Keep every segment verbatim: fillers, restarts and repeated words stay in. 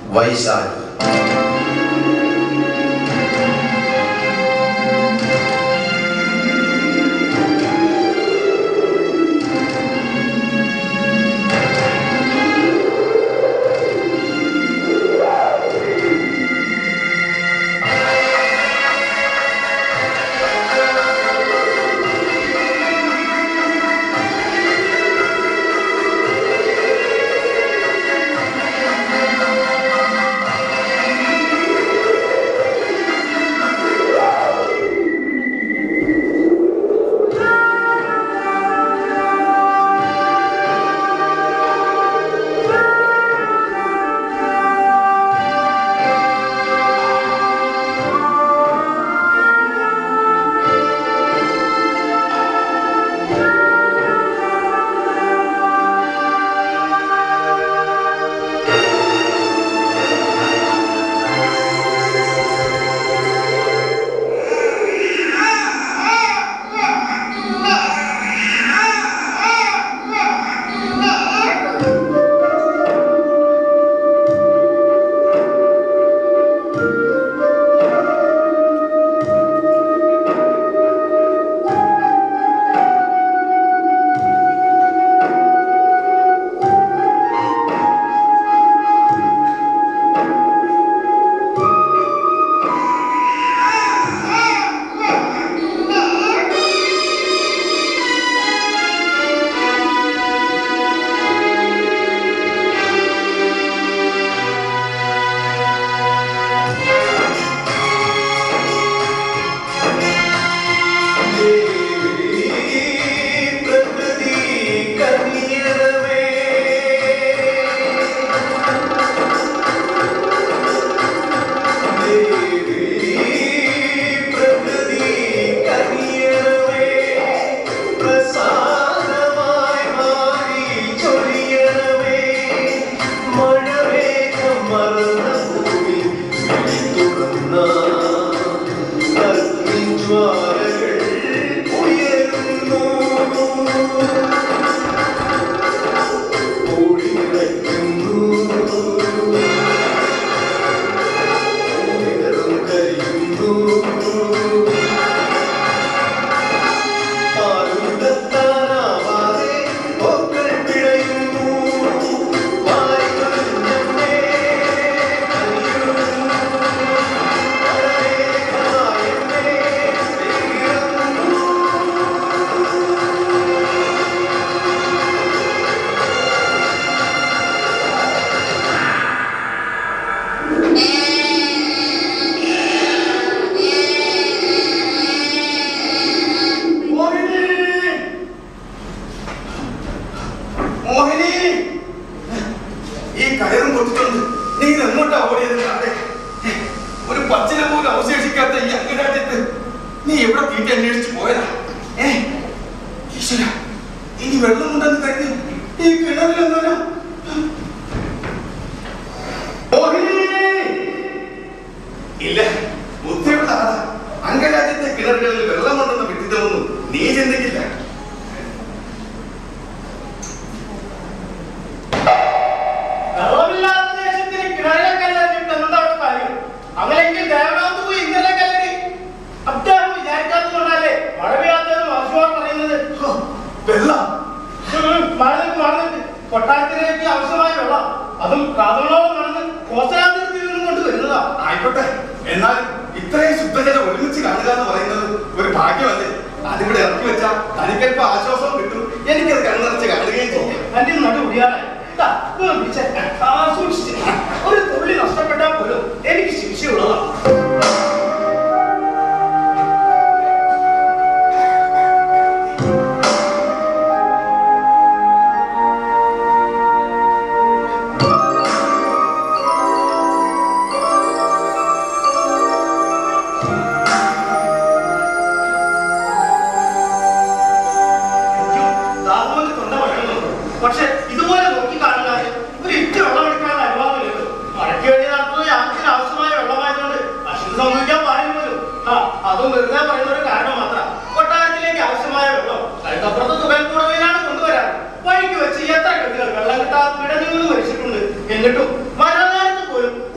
വൈശാലി. എന്നിട്ടും മരണകാലത്ത് പോലും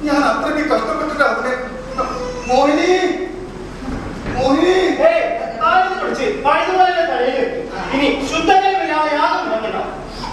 ഞാൻ അത്രയ്ക്ക് കഷ്ടപ്പെട്ടിട്ട് അതിനെ മോഹിനി മോഹിനി ഇനി ശുദ്ധജലമില്ലാതെ യാഗം നടത്തണം.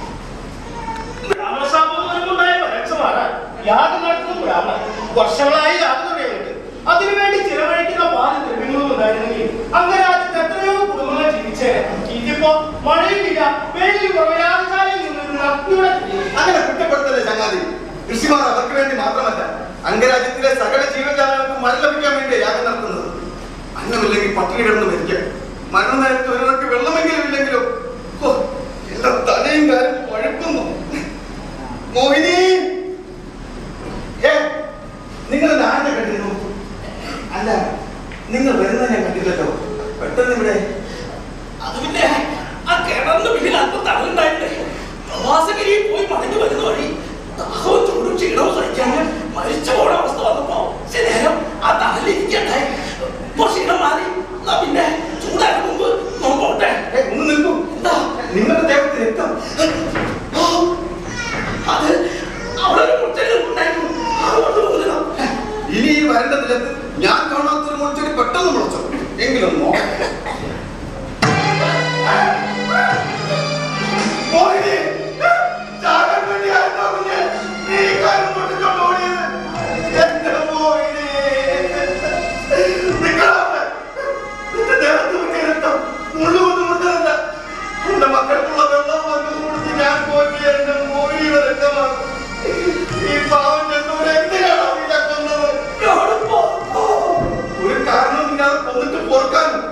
ബ്രാഹ്മണശാപമുണ്ടായ പരക്ഷമാണ് യാഗം നടത്തുന്ന ബ്രാഹ്മണൻ. വർഷങ്ങളായി യാഗം തുടങ്ങിയിട്ട് അതിനുവേണ്ടി ചിലവഴിക്കുന്ന പാല ദ്രവ്യങ്ങളും ഉണ്ടായിരുന്നെങ്കിൽ അംഗരാജ്യത്ത് എത്രയോ കുടുംബങ്ങൾ ജീവിച്ചേനെ. ഇതിപ്പോ മഴയില്ല, വെയിൽ കുറയാശാലയിൽ നിന്നൊരു അഗ്നിയുടെ അങ്ങനെ കുറ്റപ്പെടുത്തല്ലേ ചങ്ങാതി. ഋഷിമാർ അവർക്ക് വേണ്ടി മാത്രമല്ല, അംഗരാജ്യത്തിലെ സകല ജീവജാലങ്ങൾക്ക് മഴ ലഭിക്കാൻ വേണ്ടി യാഗം നടത്തുന്നത്. അന്നമില്ലെങ്കിൽ പട്ടിണി കിടന്ന് മരിക്കാം. മരണനേരത്ത് ഒരാൾക്ക് വെള്ളമെങ്കിലും ഇല്ലെങ്കിലും എന്റെ തലയും കാര്യം പഴുക്കുന്നു. മോഹിനി, നിങ്ങൾ ആരെ കണ്ടിരുന്നു? അല്ല, നിങ്ങൾ വരുന്നത് ഞാൻ കണ്ടില്ലല്ലോ. പെട്ടെന്ന് ഇവിടെ അത് പിന്നെ ആ കിണറിന്റെ പിന്നിൽ അല്പം തണലുണ്ടായിട്ടേ പ്രവാസഗിരിയിൽ പോയി മടങ്ങി വരുന്ന വഴി ദാഹവും ചൂടും ക്ഷീണവും സഹിക്കാൻ മരിച്ചു പോണ അവസ്ഥ വന്നപ്പോ ശരിയാലും ആ തണലിരിക്കട്ടെ. ഇപ്പൊ ക്ഷീണം മാറി, പിന്നെ ചൂടാൻ മുമ്പ് നോക്കോട്ടെ. ഒന്ന് നിൽക്കൂ. എന്താ നിങ്ങളുടെ ദേഹത്ത് രക്തം? അത് അവിടെ ഒരു മുട്ടൽ ഉണ്ടായിരുന്നു. ഇനി ഈ വരണ്ട നിലത്ത് ഞാൻ കാണാത്തൊരു മുൾച്ചെടി പെട്ടെന്ന് മുളച്ചു എങ്കിലും എന്റെ മക്കൾക്കുള്ള വെള്ളം വന്നു കൊടുത്ത് ഞാൻ പോറ്റി എന്റെ മോഹിനിയുടെ രക്തമാണ്. ഈ പാവം ചെന്നൂരെ എന്തിനാണോ ഇതാക്കുന്നത്? ഒരു കാരണമില്ലാതെ കൊന്നിട്ട് പൊറുക്കാനും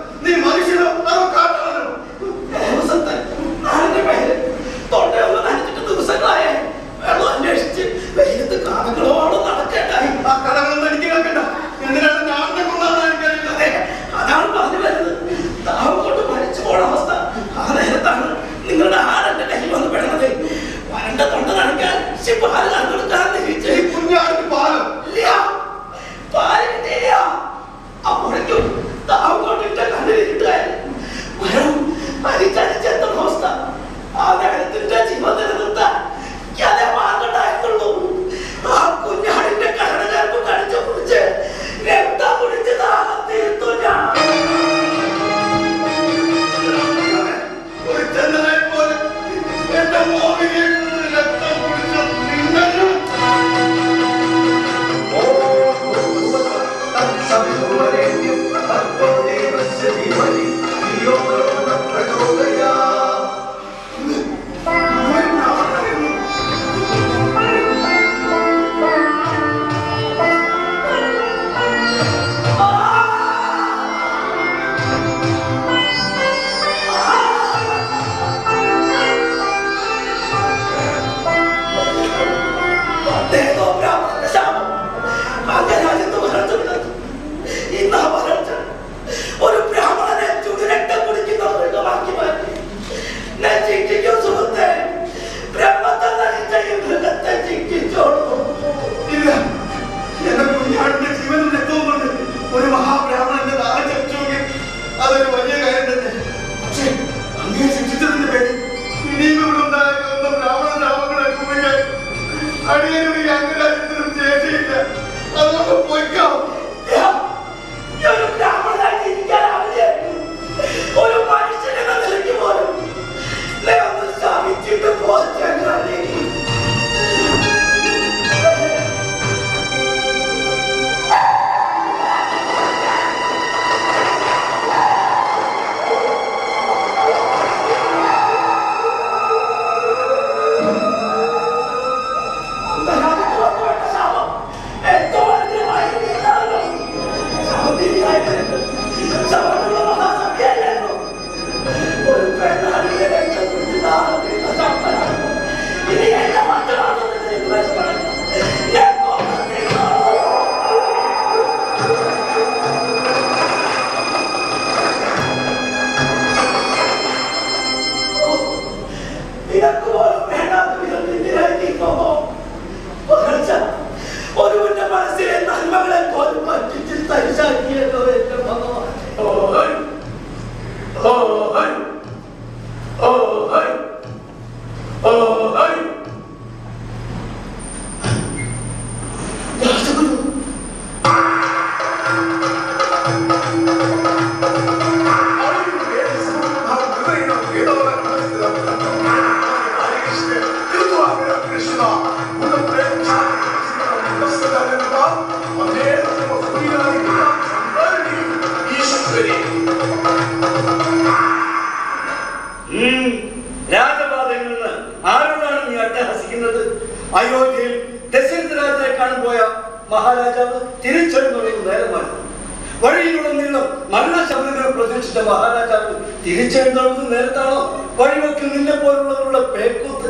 അയോധ്യയിൽ ദശരഥരാജനെ കാണാൻ പോയ മഹാരാജാവ് തിരിച്ചെഴുന്നള്ളുന്ന നേരമാണ്. വഴിയിലുടനീളം നല്ല ശബ്ദങ്ങൾ പ്രതീക്ഷിച്ച മഹാരാജാവ് തിരിച്ചെഴുന്നള്ളുന്ന നേരത്താണോ വഴിവെക്ക് നിന്നെ പോലുള്ളവരുടെ പേക്കൂത്ത്?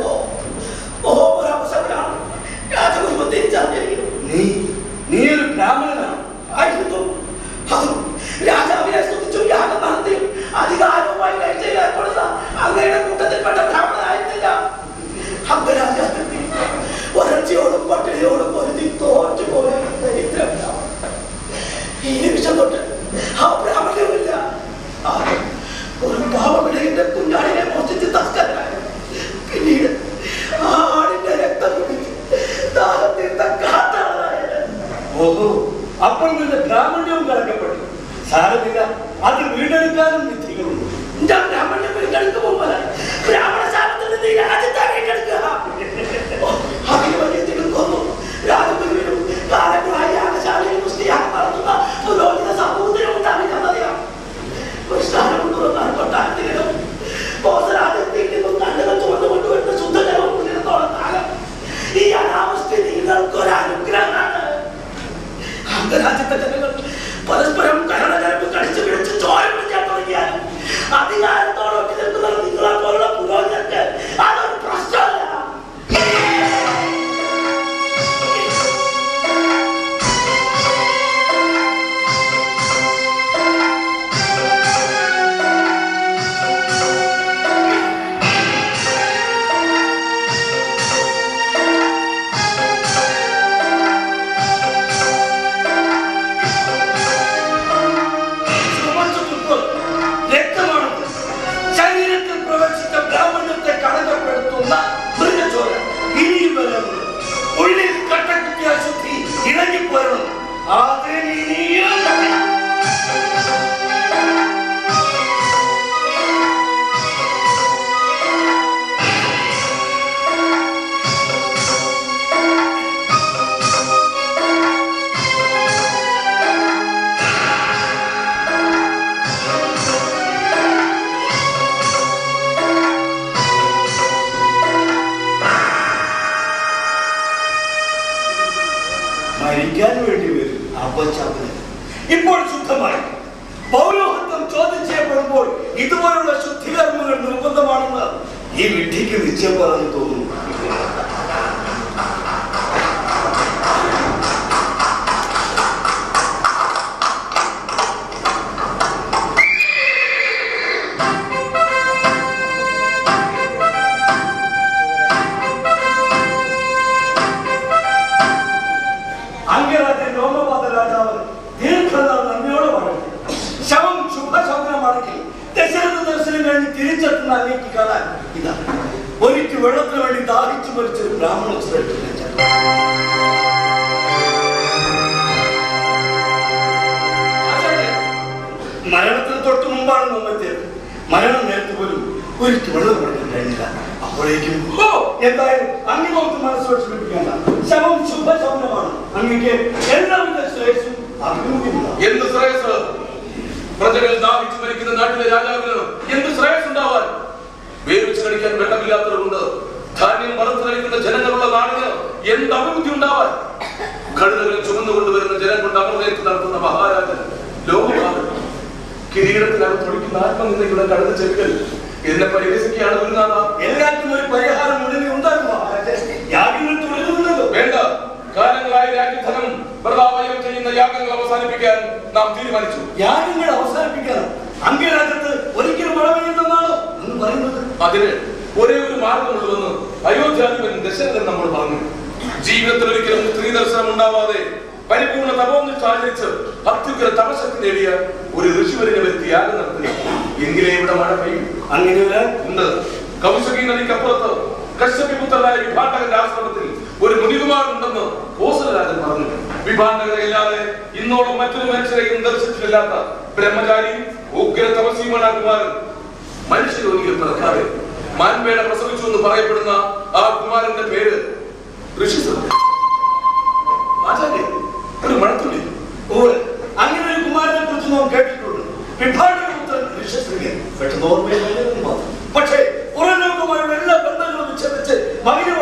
നീ നീ ഒരു ബ്രാഹ്മണനാണ്. ആയിരുന്നു. അതും രാജാവിനെ സ്തുതിച്ചു യാഗം നടത്തി അധികാരവുമായി കഴിച്ചേർപ്പെടുന്ന അങ്ങയുടെ കൂട്ടത്തിൽപ്പെട്ട ബ്രാഹ്മണനായിരുന്നില്ല. അംഗരാജാവിന്റെ വരൾച്ചയോടും പട്ടിണിയോടും പൊരുതി തോറ്റുപോയ ദരിദ്രം. ഈ നിമിഷം തൊട്ട് ആ ബ്രാഹ്മണമില്ല. ഒരു പാവമിടയുടെ കുഞ്ഞാടിനെ മോഷ്ടിച്ച് തസ്കരനായ, പിന്നീട് ആ ആടിന്റെ രക്തം കുടിച്ച് ദാഹം തീർത്ത കാട്ടാളനായത്. ഓഹോ, അപ്പോൾ നിന്റെ ബ്രാഹ്മണ്യവും കലക്കപ്പെട്ടു. സാരമില്ല, അത് വീണ്ടെടുക്കാനും വിധികളുണ്ട്. ഞാൻ ബ്രാഹ്മണ്യം വീണ്ടെടുക്കുമ്പോൾ ബ്രാഹ്മണ സ്ഥാനത്ത് നിന്ന് ഈ രാജ്യത്തെ വീണ്ടെടുക്കുക. അതിന് വലിയ തിടുക്കൊന്നു രാജഗുരുവിനും കാലങ്ങളായി യാഗശാലയിൽ പുസ്തകം നടത്തുന്ന പുരോഹിത സമൂഹത്തിനും ഉണ്ടാകുന്നറിയാം. വിഷ്ണാനം തുറന്നാൽ കൊട്ടാരത്തിലും ബോധരാജത്തിൽ നിന്നും കണ്ണുകൾ ചുവന്നുകൊണ്ടുവരുന്ന ശുദ്ധജലം ഉള്ളിടത്തോളം കാലം ഈ അനാവസ്ഥ നിങ്ങൾക്കൊരനുഗ്രഹമാണ്. അംഗരാജ്യത്തെ ജനങ്ങൾ പരസ്പരം കരണകരപ്പ് കടിച്ചു പിടിച്ച് ചോര പിടിക്കാൻ തുടങ്ങിയാലും അധികാരത്തോടൊക്കെ നിൽക്കുന്ന നിങ്ങളെ പോലുള്ള പുരോഹിതർക്ക് അതൊരു പ്രശ്നമല്ല. ഇപ്പോൾ ശുദ്ധമായി പൗരോഹിത്വം ചോദ്യം ചെയ്യപ്പെടുമ്പോൾ ഇതുപോലുള്ള ശുദ്ധികർമ്മങ്ങൾ നിർബന്ധമാണെന്ന് ഈ വിഡ്ഢിക്ക് നിശ്ചയം പറഞ്ഞു തോന്നുന്നു. അംഗരാജ്യൻ രോമപാത രാജാവ് ദീർഘനാൾ നന്ദിയോടെ പറഞ്ഞു. ശവം ശുഭശകുനമാണെങ്കിൽ ദശരഥ ദർശനം കഴിഞ്ഞ് തിരിച്ചെത്തുന്ന അങ്ങേക്ക് കാണാൻ ഇതാ ഒരിക്കൽ വെള്ളത്തിന് വേണ്ടി ദാഹിച്ചു മരിച്ചൊരു ബ്രാഹ്മണ മരണത്തിന് തൊട്ട് മുമ്പാണ് നമ്മെത്തിയത്. മരണം നേരത്തെ പോലും ഒരിക്കൽ വെള്ളം കൊടുക്കാൻ കഴിഞ്ഞില്ല. അപ്പോഴേക്കും എന്തായാലും അങ്ങ് നോക്ക് മനസ്സ് വിഷമിപ്പിക്കേണ്ട. ശവം ശുഭശകുനമാണ്. അങ്ങക്ക് എല്ലാവിധ ശ്രേയസ്സും അഭിമുഖ്യമില്ല. എന്ത് ശ്രേയസ്? പ്രജകൾ ദാഹിച്ചു മരിക്കുന്ന നാട്ടിലെ രാജാവിന് എന്ത് ശ്രേയസ് ഉണ്ടാവാൻ? വേവിച്ച് കഴിക്കാൻ വെള്ളമില്ലാത്തതുകൊണ്ട് ധാന്യം വറുത്തു കഴിക്കുന്ന ജനങ്ങളുള്ള നാടിന് എന്ത് അഭിവൃദ്ധി ഉണ്ടാവാൻ? കഴുതകളിൽ ചുമന്നുകൊണ്ടുവരുന്ന ജനം കൊണ്ട് അമർന്നേറ്റ് നടത്തുന്ന മഹാരാജൻ ലോകമാണ്. കിരീടത്തിലാണ് തുടിക്കുന്ന ആത്മനിന്ദയുടെ കടന്ന ചെവികൾ എന്നെ പരിഹസിക്കുകയാണ് ഗുരുനാഥ. എല്ലാവർക്കും ഒരു പരിഹാരം ഉടനെ ഉണ്ടാകുമോ? യാഗങ്ങൾ തുടരുന്നുണ്ടല്ലോ. വേണ്ട, കാലങ്ങളായി രാജ്യധനം പ്രതാപയം ചെയ്യുന്ന യാഗങ്ങൾ അവസാനിപ്പിക്കാൻ നാം തീരുമാനിച്ചു. യാഗങ്ങൾ അവസാനിപ്പിക്കണം. അംഗരാജ്യത്ത് ഒരിക്കലും മഴ പെയ്യുന്നതാണോ എന്ന് പറയുന്നത്? അതിന് ഒരേ ഒരു മാർഗമുള്ളതെന്ന് അയോധ്യാധിപൻ ദശരഥൻ നമ്മൾ പറഞ്ഞു. ജീവിതത്തിൽ ഒരിക്കലും സ്ത്രീ ദർശനം ഉണ്ടാവാതെ പരിപൂർണ്ണ തപോന്നിട്ട് ആചരിച്ച് അത്യുഗ്ര തപശക്തി നേടിയ ഒരു ഋഷിവരിനെ വരുത്തി യാഗം നടത്തുക. എങ്കിലേ ഇവിടെ മഴ പെയ്യും. അങ്ങനെ ഉണ്ട്. കൗശകി നദിക്കപ്പുറത്ത് കശ്യപിപുത്രനായ വിഭാണ്ടകന്റെ ആശ്രമത്തിൽ ഒരു മുനികുമാരുണ്ടെന്ന് കോസലരാജൻ പറഞ്ഞു. വിഭാണ്ടകരയില്ലാതെ ഇന്നോളം മറ്റൊരു മനുഷ്യരെയും ദർശിച്ചിട്ടില്ലാത്ത ബ്രഹ്മചാരി ഉഗ്ര തപസ്വിയുമാണ് ആ കുമാരൻ. മനുഷ്യരോനിയിൽ പിറക്കാതെ മാൻപേട പ്രസവിച്ചു എന്ന് പറയപ്പെടുന്ന ആ കുമാരന്റെ പേര് ഋഷിസർജൻ. ആചാര്യ, ഒരു മഴത്തുള്ളി. ഓ, അങ്ങനെ ഒരു കുമാരനെ കുറിച്ച് നാം കേട്ടിട്ടുണ്ട്. വിഭാണ്ടകപുത്രൻ ഋഷിസർജൻ. പെട്ടെന്ന് ഓർമ്മയിൽ മാത്രം. പക്ഷേ പുറലോകമായുള്ള എല്ലാ ബന്ധങ്ങളും വിച്ഛേദിച്ച് മകനെ വളർത്തുന്ന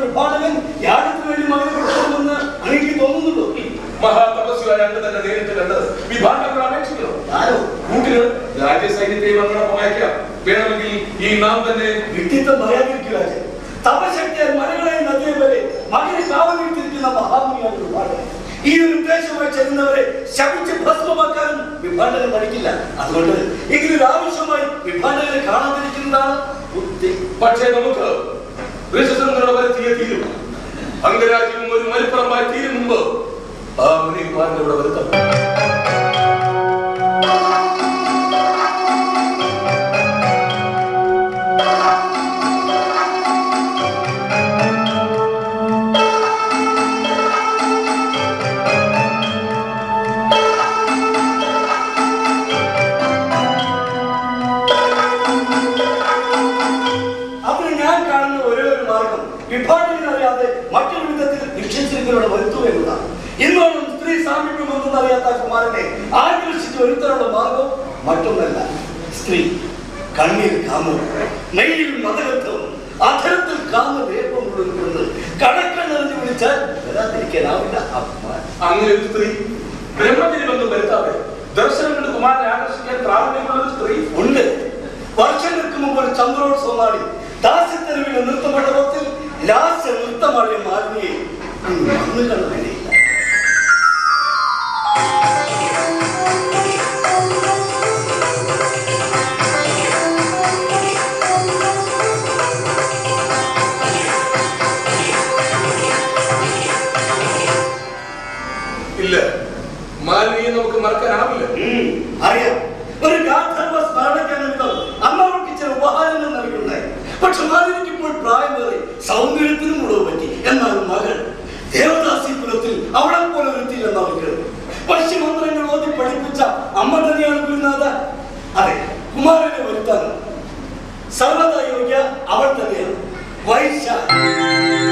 വിഭാടകൻ യാഗത്തിന് വേണ്ടി മകനെ കൊടുക്കണമെന്ന് എനിക്ക് തോന്നുന്നുള്ളൂ. മഹാതപസ്വിയായ അങ്ങ് തന്നെ നേരിട്ട് കണ്ട് വിഭാഗങ്ങൾ അപേക്ഷിക്കണം. ആരോ കൂട്ടിന് രാജ്യസൈന്യത്തെയും അങ്ങോടൊപ്പം അയക്കാം. വേണമെങ്കിൽ ഈ നാം തന്നെ വ്യക്തിത്വം പറയാതിരിക്കുക. തപശക്തിയാൽ മലകളെ നദിയെ വരെ മകനെ കാവലിട്ടിരിക്കുന്ന മഹാമുനിയാണ് വിഭാടകൻ. ഈ ഒരു ഉദ്ദേശമായി ചെല്ലുന്നവരെ ശപിച്ച് ഭസ്മമാക്കാനും വിഭാടകൻ പഠിക്കില്ല. അതുകൊണ്ട് എങ്കിലും ആവശ്യമായി വിഭാടകനെ കാണാതിരിക്കുന്നതാണ് ബുദ്ധി. പക്ഷേ നമുക്ക് ഋഷശൃംഖലയുടെ വരുത്തിയ തീരും അംഗരാജ്യവും ഒരു മരുപ്പുറമായി തീരും മുമ്പ് ആ മുനികുമാരനെ ഇവിടെ വരുത്തണം. വിഭാടകനറിയാതെ മറ്റൊരു വിധത്തിൽ നിക്ഷേപിച്ചിരിക്കുന്നവരുടെ വരുത്തുക എന്നതാണ്. ഇന്നോളം സ്ത്രീ സാമീപ്യമൊന്നും അറിയാത്ത കുമാരനെ ആകർഷിച്ച് വരുത്താനുള്ള മാർഗം മറ്റൊന്നല്ല. സ്ത്രീ കണ്ണിൽ കാമം, നെയ്യിൽ മതകത്വം, അധരത്തിൽ കാമവേപമുള്ളത് കടക്കണ്ണെറിഞ്ഞ് വിളിച്ചാൽ വരാതിരിക്കാനാവില്ല. അങ്ങനെ ഒരു സ്ത്രീ ബ്രഹ്മചര്യ ബന്ധം വരുത്താതെ ദർശനം കൊണ്ട് കുമാരനെ ആകർഷിക്കാൻ പ്രാധാന്യമുള്ള ഒരു സ്ത്രീ ഉണ്ട്. വർഷങ്ങൾക്ക് മുമ്പ് ഒരു ചന്ദ്രോത്സവം നാടി ദാസ്യത്തെരുവിലെ നൃത്തമണ്ഡപത്തിൽ ലാസ്യ നൃത്തമാടിയ മാലിന്യെ മണ്ണ് കണ്ടുകഴിയില്ല. ഇല്ല, മാലിന്യെ നമുക്ക് മറക്കാനാവില്ല. അറിയാം, ഒരു ഗാന്ധർവ സ്മരണയ്ക്കനുവിധം അന്ന് അവർക്ക് ചില ഉപഹാരങ്ങൾ നൽകുണ്ടായി. പക്ഷെ മാലിനിക്ക് ഇപ്പോൾ പ്രായമേറി സൗന്ദര്യത്തിനും ഉടവ് പറ്റി. എന്നാൽ മകൾ ദേവദാസി കുലത്തിൽ അവളെ പോലെ വരുത്തിയില്ലെന്ന് അവർക്ക് പശ്ചിമന്ത്രങ്ങൾ ഓതി പഠിപ്പിച്ച അമ്മ തന്നെയാണ് ഗുരുനാഥ. അതെ, കുമാരനെ വരുത്താൻ സർവ്വത യോഗ്യ അവൾ തന്നെയാണ്. വൈശാഖ